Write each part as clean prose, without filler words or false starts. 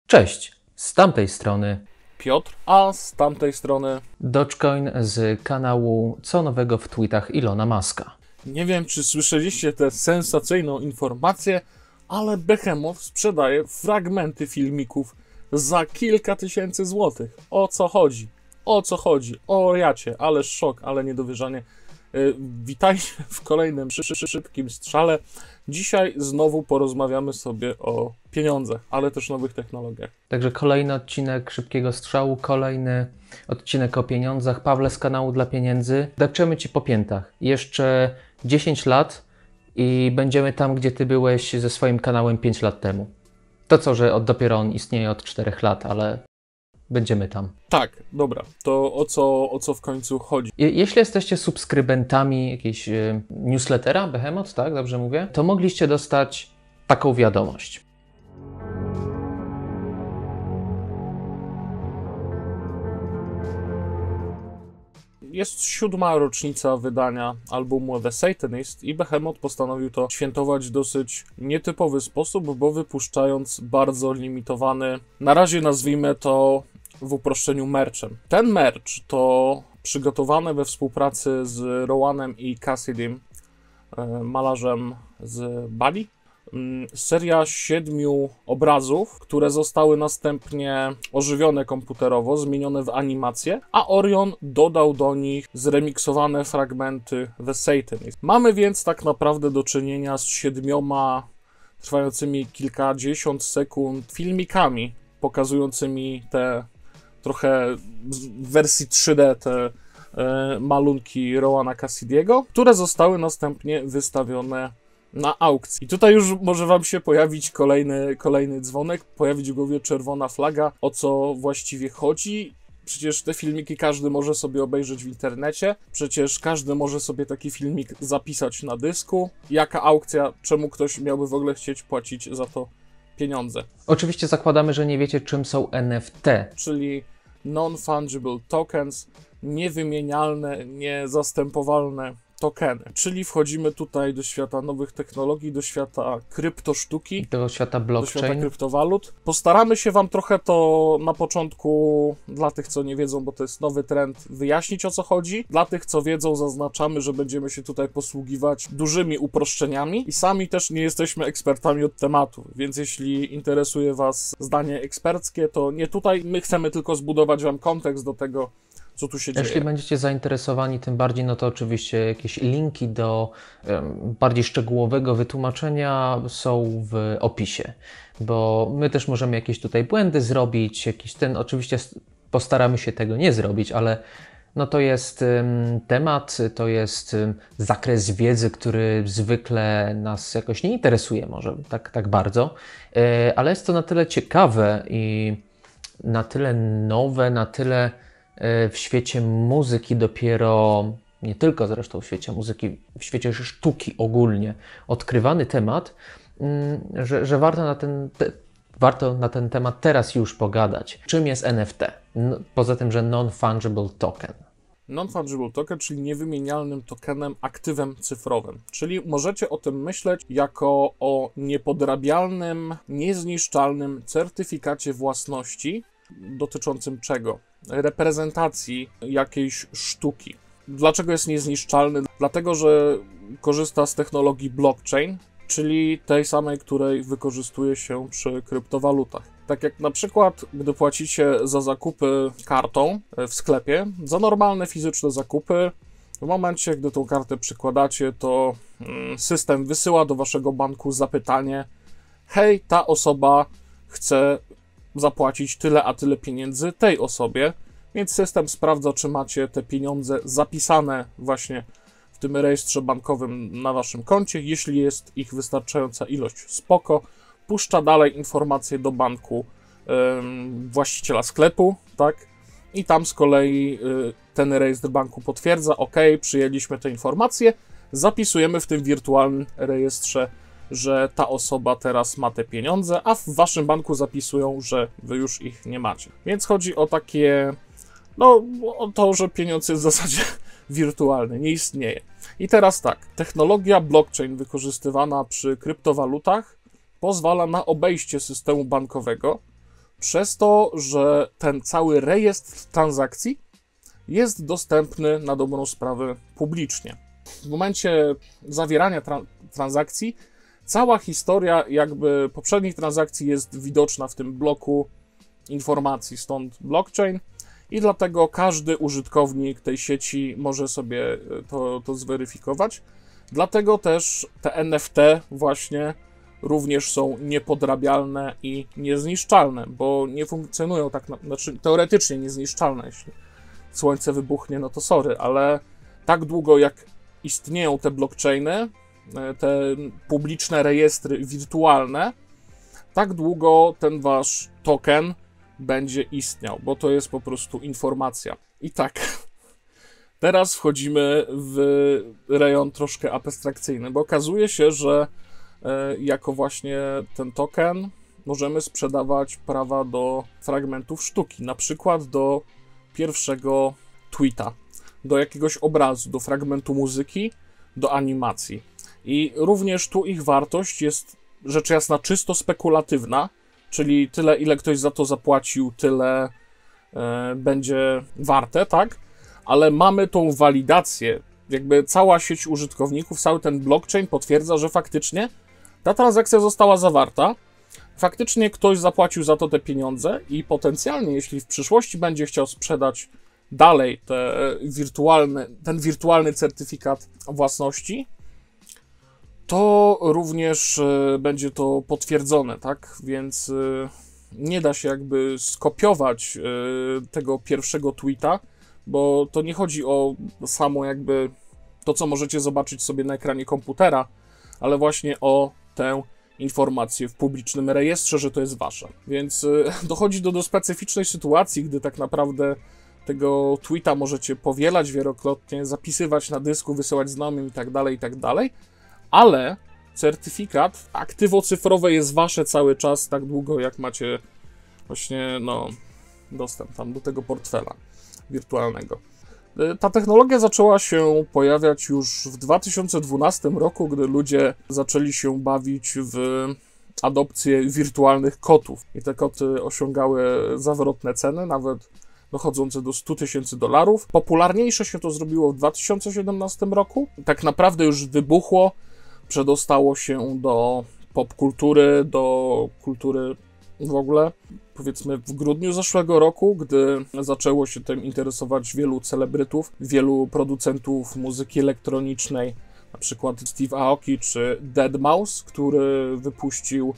Cześć, z tamtej strony Piotr, a z tamtej strony Dogecoin z kanału Co nowego w tweetach Ilona Muska. nie wiem, czy słyszeliście tę sensacyjną informację, ale Behemoth sprzedaje fragmenty filmików za kilka tysięcy złotych. O co chodzi? O co chodzi? O jacie, ale szok, ale niedowierzanie. Witajcie w kolejnym szybkim strzale. Dzisiaj znowu porozmawiamy sobie o pieniądzach, ale też nowych technologiach. Także kolejny odcinek Szybkiego Strzału, kolejny odcinek o pieniądzach. Pawle z kanału Dla Pieniędzy. Depczemy Ci po piętach. Jeszcze 10 lat i będziemy tam, gdzie Ty byłeś ze swoim kanałem 5 lat temu. To co, że dopiero on istnieje od 4 lat, ale będziemy tam. Tak, dobra, to o co w końcu chodzi? Jeśli jesteście subskrybentami jakiejś newslettera Behemoth, tak, dobrze mówię, to mogliście dostać taką wiadomość. Jest 7. rocznica wydania albumu The Satanist i Behemoth postanowił to świętować w dosyć nietypowy sposób, bo wypuszczając bardzo limitowany, na razie nazwijmy to w uproszczeniu merchem. Ten merch to przygotowane we współpracy z Rowanem i Cassidym, malarzem z Bali. Seria 7 obrazów, które zostały następnie ożywione komputerowo, zmienione w animację, a Orion dodał do nich zremiksowane fragmenty The Satanist. Mamy więc tak naprawdę do czynienia z 7 trwającymi kilkadziesiąt sekund filmikami pokazującymi te trochę w wersji 3D te malunki Rowana Cassidy'ego, które zostały następnie wystawione na aukcji. I tutaj już może wam się pojawić kolejny dzwonek, pojawić w głowie czerwona flaga, o co właściwie chodzi. Przecież te filmiki każdy może sobie obejrzeć w internecie, przecież każdy może sobie taki filmik zapisać na dysku. Jaka aukcja, czemu ktoś miałby w ogóle chcieć płacić za to pieniądze? Oczywiście zakładamy, że nie wiecie, czym są NFT. Czyli non-fungible tokens, niewymienialne, niezastępowalne tokeny. Czyli wchodzimy tutaj do świata nowych technologii, do świata kryptosztuki, Do świata do blockchain. świata kryptowalut. Postaramy się wam trochę to na początku, dla tych, co nie wiedzą, bo to jest nowy trend, wyjaśnić, o co chodzi. Dla tych, co wiedzą, zaznaczamy, że będziemy się tutaj posługiwać dużymi uproszczeniami i sami też nie jesteśmy ekspertami od tematu, więc jeśli interesuje was zdanie eksperckie, to nie tutaj. My chcemy tylko zbudować wam kontekst do tego, co tu się dzieje. Jeśli będziecie zainteresowani tym bardziej, no to oczywiście jakieś linki do bardziej szczegółowego wytłumaczenia są w opisie, bo my też możemy jakieś tutaj błędy zrobić, oczywiście postaramy się tego nie zrobić, ale no to jest temat, to jest zakres wiedzy, który zwykle nas jakoś nie interesuje, może tak bardzo, ale jest to na tyle ciekawe i na tyle nowe, na tyle w świecie muzyki dopiero, nie tylko zresztą w świecie muzyki, w świecie sztuki ogólnie odkrywany temat, że warto na ten temat teraz już pogadać. Czym jest NFT? Poza tym, że non-fungible token. Non-fungible token, czyli niewymienialnym tokenem, aktywem cyfrowym. Czyli możecie o tym myśleć jako o niepodrabialnym, niezniszczalnym certyfikacie własności dotyczącym czego? Reprezentacji jakiejś sztuki. Dlaczego jest niezniszczalny? Dlatego, że korzysta z technologii blockchain, czyli tej samej, której wykorzystuje się przy kryptowalutach. Tak jak na przykład, gdy płacicie za zakupy kartą w sklepie, za normalne fizyczne zakupy, w momencie, gdy tą kartę przykładacie, to system wysyła do waszego banku zapytanie: hej, ta osoba chce zapłacić tyle a tyle pieniędzy tej osobie, więc system sprawdza, czy macie te pieniądze zapisane właśnie w tym rejestrze bankowym na waszym koncie. Jeśli jest ich wystarczająca ilość, spoko. Puszcza dalej informacje do banku właściciela sklepu, tak? I tam z kolei ten rejestr banku potwierdza: ok, przyjęliśmy te informacje, zapisujemy w tym wirtualnym rejestrze, że ta osoba teraz ma te pieniądze, a w waszym banku zapisują, że wy już ich nie macie. Więc chodzi o takie, no, o to, że pieniądz jest w zasadzie wirtualny, nie istnieje. I teraz tak, technologia blockchain wykorzystywana przy kryptowalutach pozwala na obejście systemu bankowego, Przez to, że ten cały rejestr transakcji jest dostępny na dobrą sprawę publicznie. W momencie zawierania transakcji cała historia jakby poprzednich transakcji jest widoczna w tym bloku informacji, stąd blockchain, i dlatego każdy użytkownik tej sieci może sobie to zweryfikować. Dlatego też te NFT właśnie również są niepodrabialne i niezniszczalne, bo nie funkcjonują tak, znaczy teoretycznie niezniszczalne. Jeśli słońce wybuchnie, no to sorry, ale tak długo jak istnieją te blockchainy, te publiczne rejestry wirtualne, tak długo ten wasz token będzie istniał, bo to jest po prostu informacja. I tak, teraz wchodzimy w rejon troszkę abstrakcyjny, bo okazuje się, że jako właśnie ten token możemy sprzedawać prawa do fragmentów sztuki, na przykład do pierwszego tweeta, do jakiegoś obrazu, do fragmentu muzyki, do animacji. I również tu ich wartość jest rzecz jasna czysto spekulatywna, czyli tyle, ile ktoś za to zapłacił, tyle będzie warte, tak? Ale mamy tą walidację, jakby cała sieć użytkowników, cały ten blockchain potwierdza, że faktycznie ta transakcja została zawarta, faktycznie ktoś zapłacił za to te pieniądze i potencjalnie, jeśli w przyszłości będzie chciał sprzedać dalej ten wirtualny certyfikat własności, to również będzie to potwierdzone, tak? Więc nie da się jakby skopiować tego pierwszego tweeta, bo to nie chodzi o samo jakby to, co możecie zobaczyć sobie na ekranie komputera, ale właśnie o tę informację w publicznym rejestrze, że to jest wasze. Więc dochodzi do specyficznej sytuacji, gdy tak naprawdę tego tweeta możecie powielać wielokrotnie, zapisywać na dysku, wysyłać znajomym i tak dalej, ale certyfikat, aktywo cyfrowe jest wasze cały czas, tak długo jak macie właśnie, no, dostęp tam do tego portfela wirtualnego. Ta technologia zaczęła się pojawiać już w 2012 roku, gdy ludzie zaczęli się bawić w adopcję wirtualnych kotów. I te koty osiągały zawrotne ceny, nawet dochodzące do $100,000. Popularniejsze się to zrobiło w 2017 roku. Tak naprawdę już wybuchło, przedostało się do popkultury, do kultury w ogóle. Powiedzmy w grudniu zeszłego roku, gdy zaczęło się tym interesować wielu celebrytów, wielu producentów muzyki elektronicznej, na przykład Steve Aoki czy Deadmau5, który wypuścił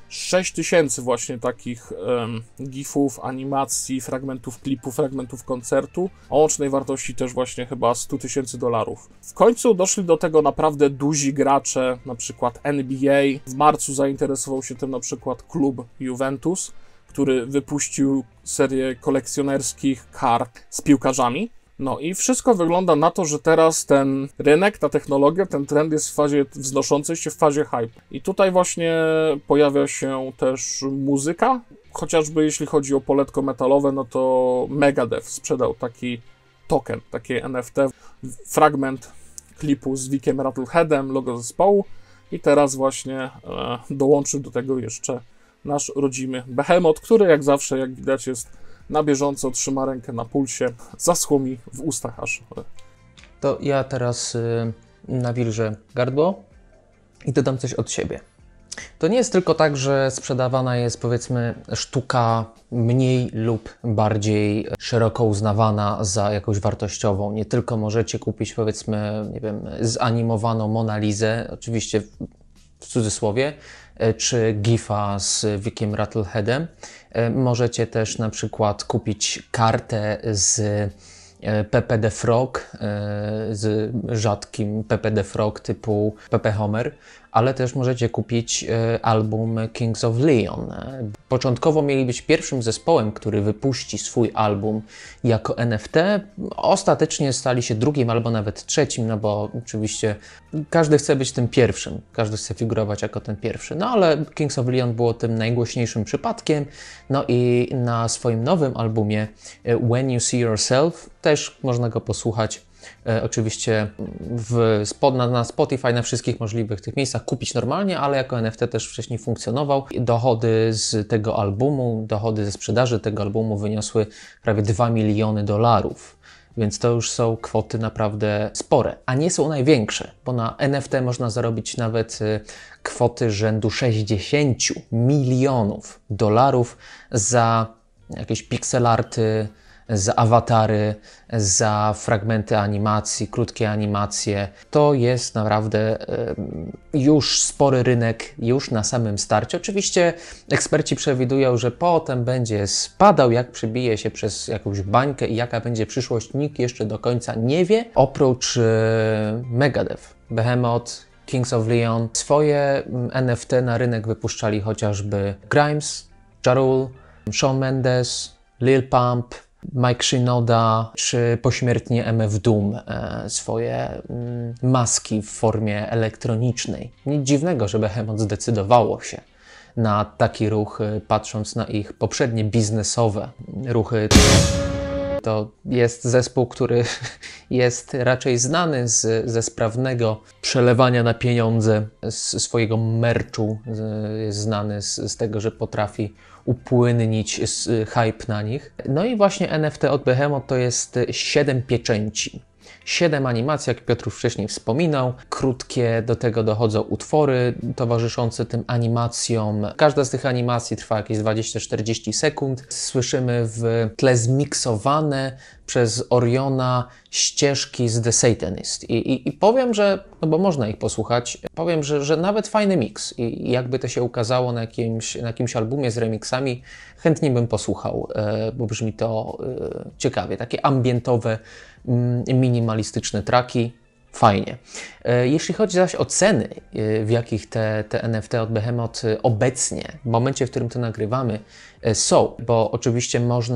6000 właśnie takich gifów, animacji, fragmentów klipu, fragmentów koncertu, o łącznej wartości też właśnie chyba $100,000. W końcu doszli do tego naprawdę duzi gracze, na przykład NBA. W marcu zainteresował się tym na przykład klub Juventus, który wypuścił serię kolekcjonerskich kart z piłkarzami. No i wszystko wygląda na to, że teraz ten rynek, ta technologia, ten trend jest w fazie wznoszącej się, w fazie hype. I tutaj właśnie pojawia się też muzyka, chociażby jeśli chodzi o poletko metalowe, no to Megadeth sprzedał taki token, takie NFT, fragment klipu z Vickiem Rattleheadem, logo zespołu, i teraz właśnie dołączył do tego jeszcze nasz rodzimy Behemoth, który jak zawsze, jak widać, jest na bieżąco, trzyma rękę na pulsie, zaschło mi w ustach aż. To ja teraz nawilżę gardło i dodam coś od siebie. To nie jest tylko tak, że sprzedawana jest, powiedzmy, sztuka mniej lub bardziej szeroko uznawana za jakąś wartościową. Nie tylko możecie kupić, powiedzmy, nie wiem, zanimowaną Mona Lisę, oczywiście w cudzysłowie, czy gifa z Vickiem Rattleheadem. Możecie też na przykład kupić kartę z Pepe the Frog, z rzadkim Pepe the Frog typu Pepe Homer, ale też możecie kupić album Kings of Leon. Początkowo mieli być pierwszym zespołem, który wypuści swój album jako NFT. Ostatecznie stali się drugim albo nawet trzecim, no bo oczywiście każdy chce być tym pierwszym, każdy chce figurować jako ten pierwszy. No ale Kings of Leon było tym najgłośniejszym przypadkiem. No i na swoim nowym albumie When You See Yourself też można go posłuchać Oczywiście na Spotify, na wszystkich możliwych tych miejscach kupić normalnie, ale jako NFT też wcześniej funkcjonował. Dochody z tego albumu, dochody ze sprzedaży tego albumu wyniosły prawie $2 miliony. Więc to już są kwoty naprawdę spore, a nie są największe, bo na NFT można zarobić nawet kwoty rzędu $60 milionów za jakieś pixelarty, za awatary, za fragmenty animacji, krótkie animacje. To jest naprawdę już spory rynek, już na samym starcie. Oczywiście eksperci przewidują, że potem będzie spadał, jak przebije się przez jakąś bańkę i jaka będzie przyszłość, nikt jeszcze do końca nie wie. Oprócz Megadeth, Behemoth, Kings of Leon, swoje NFT na rynek wypuszczali chociażby Grimes, Ja Rule, Shawn Mendes, Lil Pump, Mike Shinoda, czy pośmiertnie MF Doom swoje maski w formie elektronicznej. Nic dziwnego, że Behemoth zdecydowało się na taki ruch, patrząc na ich poprzednie biznesowe ruchy. To jest zespół, który jest raczej znany ze sprawnego przelewania na pieniądze z swojego merchu. Jest znany z tego, że potrafi upłynnić hype na nich. No i właśnie NFT od Behemoth to jest 7 pieczęci. 7 animacji, jak Piotr wcześniej wspominał. Krótkie do tego dochodzą utwory towarzyszące tym animacjom. Każda z tych animacji trwa jakieś 20-40 sekund. Słyszymy w tle zmiksowane przez Oriona ścieżki z The Satanist. I powiem, że, no bo można ich posłuchać, powiem, że nawet fajny miks. I jakby to się ukazało na jakimś albumie z remixami, chętnie bym posłuchał, bo brzmi to ciekawie. Takie ambientowe, minimalistyczne traki. Fajnie. Jeśli chodzi zaś o ceny, w jakich te NFT od Behemoth obecnie, w momencie, w którym to nagrywamy, są, bo oczywiście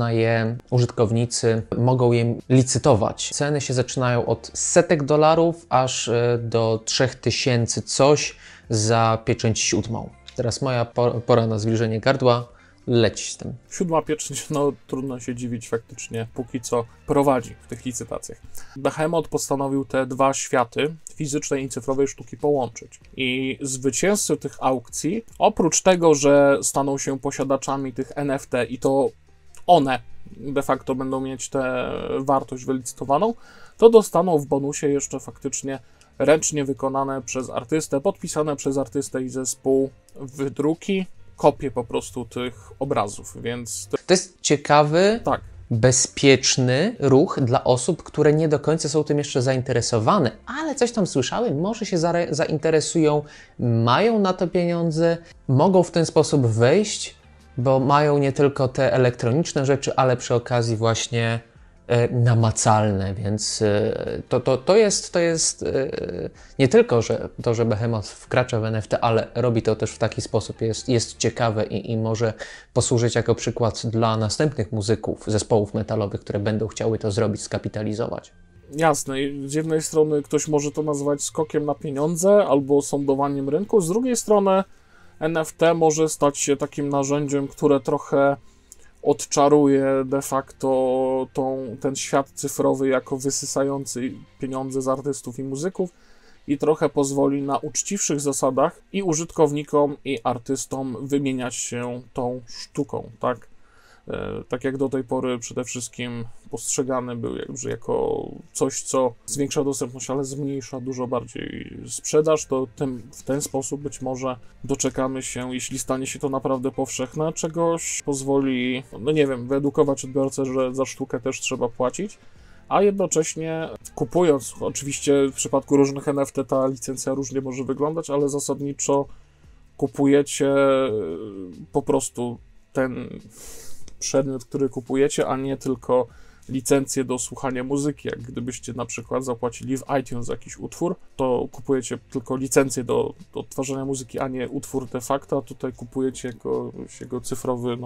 użytkownicy mogą je licytować. Ceny się zaczynają od setek dolarów, aż do 3000 coś za pieczęć 7. Teraz moja pora na zwilżenie gardła. Leć z tym. 7. pieczęć, no trudno się dziwić, faktycznie póki co prowadzi w tych licytacjach. Behemoth postanowił te dwa światy, fizycznej i cyfrowej sztuki, połączyć. I zwycięzcy tych aukcji, oprócz tego, że staną się posiadaczami tych NFT i to one de facto będą mieć tę wartość wylicytowaną, to dostaną w bonusie jeszcze faktycznie ręcznie wykonane przez artystę, podpisane przez artystę i zespół wydruki, kopie po prostu tych obrazów, więc... To jest ciekawy, tak, bezpieczny ruch dla osób, które nie do końca są tym jeszcze zainteresowane, ale coś tam słyszały, może się zainteresują, mają na to pieniądze, mogą w ten sposób wejść, bo mają nie tylko te elektroniczne rzeczy, ale przy okazji właśnie namacalne, więc to jest nie tylko, że Behemoth wkracza w NFT, ale robi to też w taki sposób, jest ciekawe i może posłużyć jako przykład dla następnych muzyków, zespołów metalowych, które będą chciały to zrobić, skapitalizować. Jasne, z jednej strony ktoś może to nazwać skokiem na pieniądze albo sądowaniem rynku, z drugiej strony NFT może stać się takim narzędziem, które trochę odczaruje de facto ten świat cyfrowy jako wysysający pieniądze z artystów i muzyków i trochę pozwoli na uczciwszych zasadach i użytkownikom, i artystom wymieniać się tą sztuką, tak? Tak jak do tej pory przede wszystkim postrzegany był jako coś, co zwiększa dostępność, ale zmniejsza dużo bardziej sprzedaż, to w ten sposób być może doczekamy się, jeśli stanie się to naprawdę powszechne, czegoś pozwoli, no nie wiem, wyedukować odbiorcę, że za sztukę też trzeba płacić, a jednocześnie kupując, oczywiście w przypadku różnych NFT ta licencja różnie może wyglądać, ale zasadniczo kupujecie po prostu ten przedmiot, który kupujecie, a nie tylko licencję do słuchania muzyki. Jak gdybyście na przykład zapłacili w iTunes za jakiś utwór, to kupujecie tylko licencję do odtwarzania muzyki, a nie utwór de facto, a tutaj kupujecie jego cyfrowy,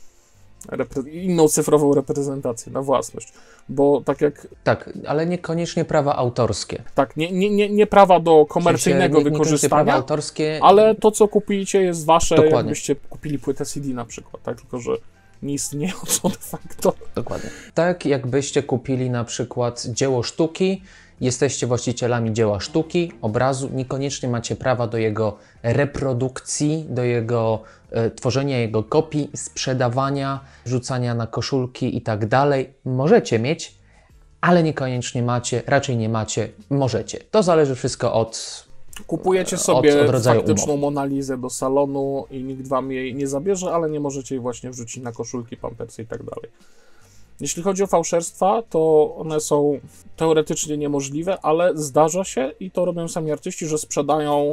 inną cyfrową reprezentację na własność. Bo tak jak... Tak, ale niekoniecznie prawa autorskie. Tak, nie prawa do komercyjnego wykorzystania, prawa autorskie, ale to, co kupicie, jest wasze, dokładnie. jakbyście kupili płytę CD na przykład, tak? Tylko że nie istniejącą de facto. Dokładnie. Tak jakbyście kupili na przykład dzieło sztuki, jesteście właścicielami dzieła sztuki, obrazu, niekoniecznie macie prawa do jego reprodukcji, do jego tworzenia jego kopii, sprzedawania, rzucania na koszulki i tak dalej. Możecie mieć, ale niekoniecznie macie, raczej nie macie, możecie. To zależy wszystko od... Kupujecie sobie od rodzaju faktyczną Monalizę do salonu i nikt wam jej nie zabierze, ale nie możecie jej właśnie wrzucić na koszulki, pampersy i tak dalej. Jeśli chodzi o fałszerstwa, to one są teoretycznie niemożliwe, ale zdarza się i to robią sami artyści, że sprzedają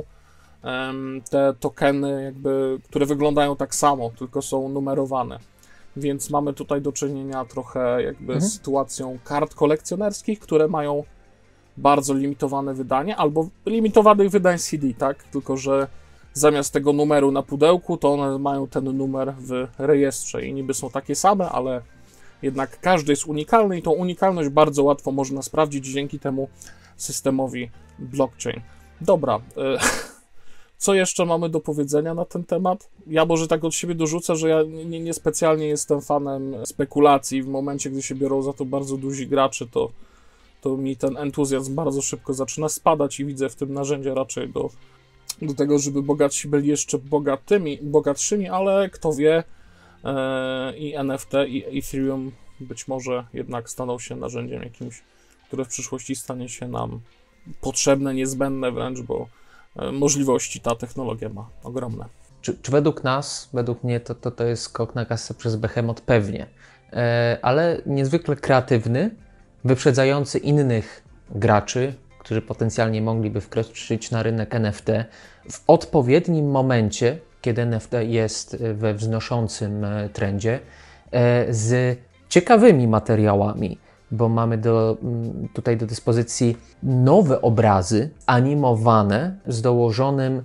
te tokeny, jakby, które wyglądają tak samo, tylko są numerowane. Więc mamy tutaj do czynienia trochę jakby z sytuacją kart kolekcjonerskich, które mają bardzo limitowane wydanie, albo limitowanych wydań CD, tak? Tylko że zamiast tego numeru na pudełku, to one mają ten numer w rejestrze i niby są takie same, ale jednak każdy jest unikalny i tą unikalność bardzo łatwo można sprawdzić dzięki temu systemowi blockchain. Dobra, co jeszcze mamy do powiedzenia na ten temat? Ja może tak od siebie dorzucę, że ja niespecjalnie jestem fanem spekulacji. W momencie, gdy się biorą za to bardzo duzi gracze, to mi ten entuzjazm bardzo szybko zaczyna spadać i widzę w tym narzędzie raczej do tego, żeby bogatsi byli jeszcze bogatszymi, ale kto wie, i NFT, i Ethereum być może jednak staną się narzędziem jakimś, które w przyszłości stanie się nam potrzebne, niezbędne wręcz, bo możliwości ta technologia ma ogromne. Czy według nas, według mnie to jest skok na kasę przez Behemoth? Pewnie, ale niezwykle kreatywny, wyprzedzający innych graczy, którzy potencjalnie mogliby wkroczyć na rynek NFT w odpowiednim momencie, kiedy NFT jest we wznoszącym trendzie, z ciekawymi materiałami, bo mamy tutaj do dyspozycji nowe obrazy animowane z dołożonym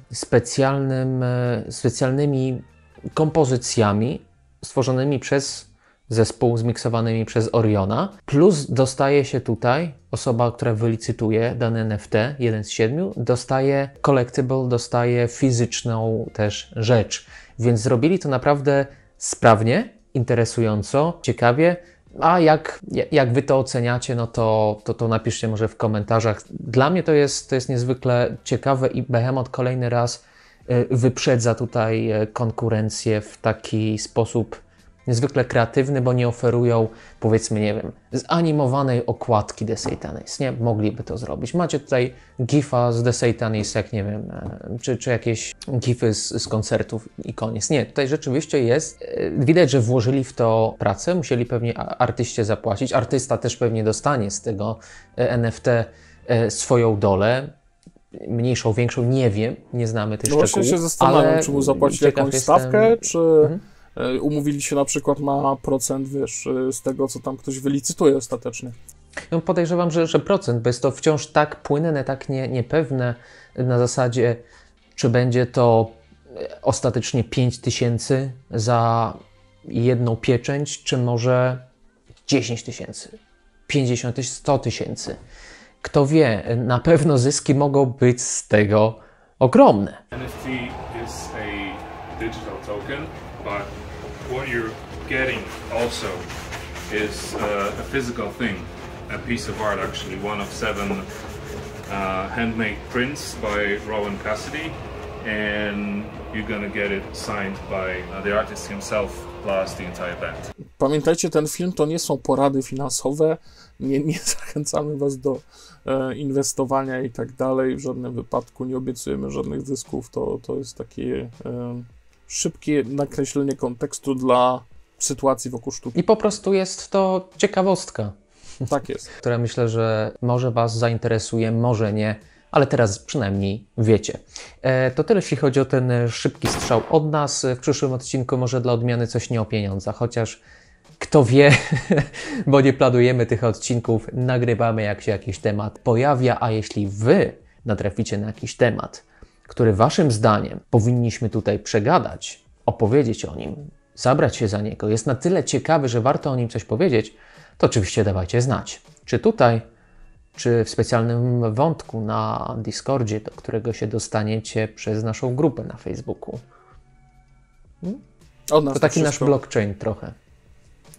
specjalnymi kompozycjami stworzonymi przez zespół, zmiksowanymi przez Oriona, plus dostaje się tutaj osoba, która wylicytuje dane NFT, 1 z 7, dostaje collectible, dostaje fizyczną też rzecz. Więc zrobili to naprawdę sprawnie, interesująco, ciekawie. A jak wy to oceniacie, no to napiszcie może w komentarzach. Dla mnie to jest niezwykle ciekawe i Behemoth kolejny raz wyprzedza tutaj konkurencję w taki sposób niezwykle kreatywny, bo nie oferują, powiedzmy, nie wiem, zanimowanej okładki The Satanists, nie? Mogliby to zrobić. Macie tutaj gifa z The Satanists, jak nie wiem, czy jakieś gify z koncertów i koniec. Nie, tutaj rzeczywiście jest, widać, że włożyli w to pracę, musieli pewnie artyście zapłacić, artysta też pewnie dostanie z tego NFT swoją dolę, mniejszą, większą, nie wiem, nie znamy tych szczegółów. Właśnie się zastanawiam, czy mu zapłacili jakąś stawkę, czy umówili się na przykład na procent, wiesz, z tego, co tam ktoś wylicytuje ostatecznie. No podejrzewam, że procent, bo jest to wciąż tak płynne, tak niepewne na zasadzie, czy będzie to ostatecznie 5000 za jedną pieczęć, czy może 10 000, 50 000, 100 000. Kto wie, na pewno zyski mogą być z tego ogromne. NFT is a digital token, but what you're getting also is a physical thing, a piece of art actually, one of 7 handmade prints by Rowan Cassidy, and you're gonna get it signed by the artist himself plus the entire band. Pamiętajcie, ten film to nie są porady finansowe, nie zachęcamy was do inwestowania i tak dalej, w żadnym wypadku nie obiecujemy żadnych zysków, to jest takie szybkie nakreślenie kontekstu dla sytuacji wokół sztuki. I po prostu jest to ciekawostka. Tak jest. Która myślę, że może was zainteresuje, może nie, ale teraz przynajmniej wiecie. To tyle, jeśli chodzi o ten szybki strzał od nas. W przyszłym odcinku może dla odmiany coś nie o pieniądzach, chociaż kto wie, bo nie planujemy tych odcinków, nagrywamy jak się jakiś temat pojawia, a jeśli wy natraficie na jakiś temat, który waszym zdaniem powinniśmy tutaj przegadać, opowiedzieć o nim, zabrać się za niego, jest na tyle ciekawy, że warto o nim coś powiedzieć, to oczywiście dawajcie znać. Czy tutaj, czy w specjalnym wątku na Discordzie, do którego się dostaniecie przez naszą grupę na Facebooku. Od nas To taki nasz wszystko. blockchain trochę.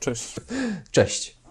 Cześć. Cześć!